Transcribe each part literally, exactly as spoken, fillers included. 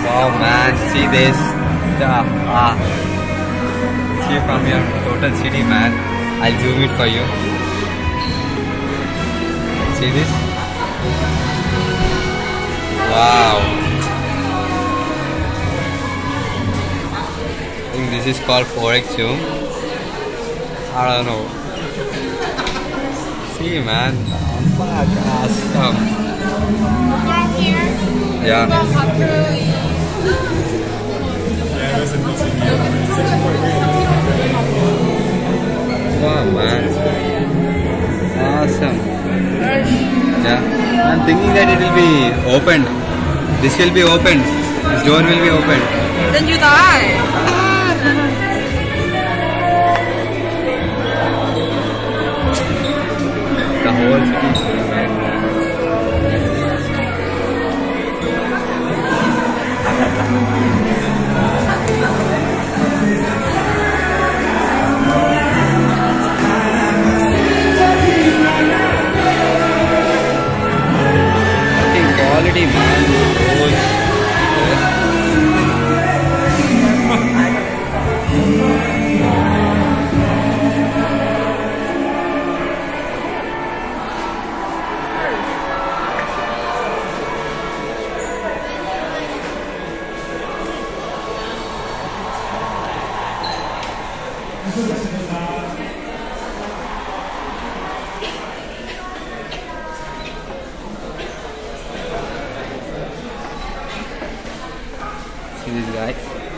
Wow man, see this. Ah, ah. See from your total city man. I'll zoom it for you. See this? Wow. I think this is called four X zoom. I don't know. See man. Oh, fuck, awesome. From here, Yeah. the Hakuru Wow man. Awesome. Yeah. I'm thinking that it will be opened. This will be opened. This door will be opened. Then you die. The whole city is full, man. I think quality, man. Roads. See this guy?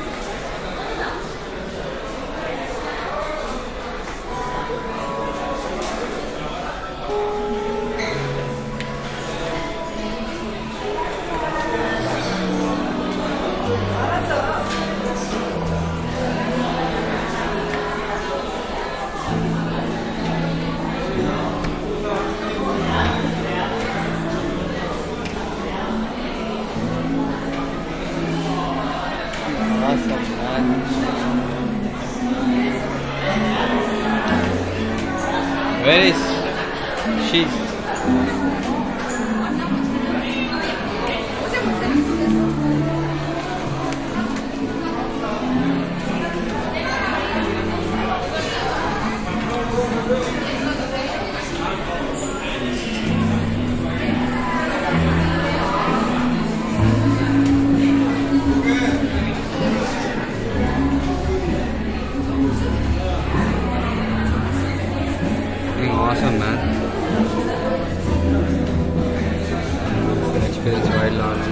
Awesome, man. Where is she? Awesome, man. Experience wide launch.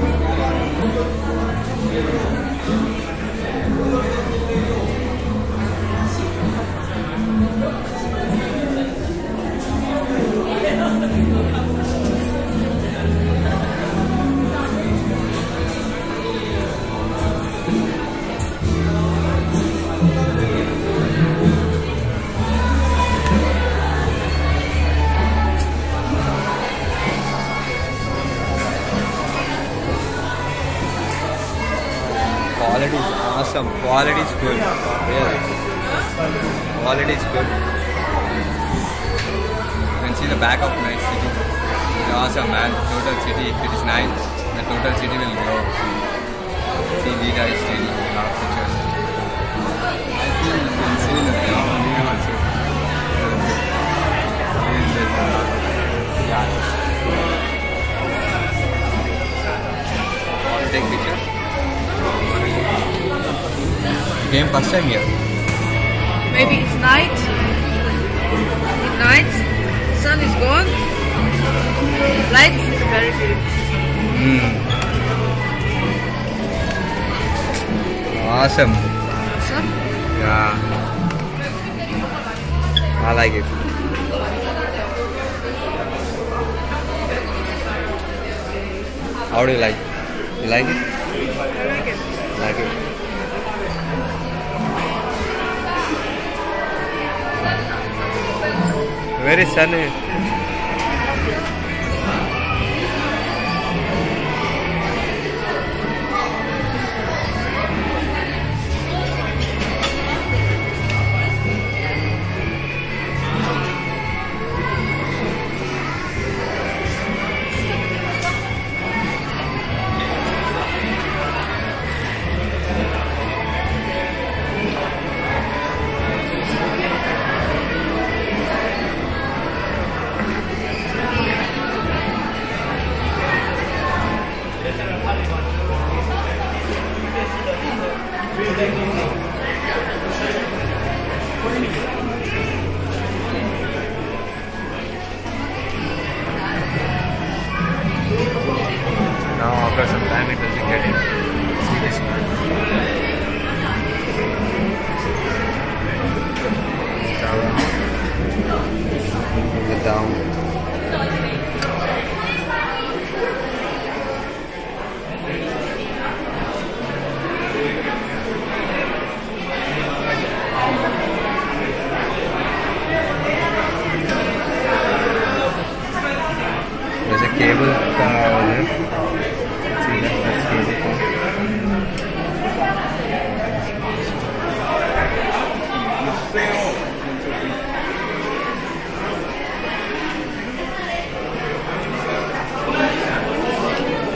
Quality is awesome. Quality is good. Really. Quality is good. You can see the back of my city. It's awesome, man. Total city. If it is nice, the total city will grow. See, Vita is taking a lot of pictures. I think you can see the view also. Yeah. Take picture. Came first time here. Maybe it's night. At night, sun is gone. Lights is very beautiful. Mm. Awesome. Awesome. Yeah. I like it. How do you like? You like it? I like it. Like it. Very sunny. after some time it will be getting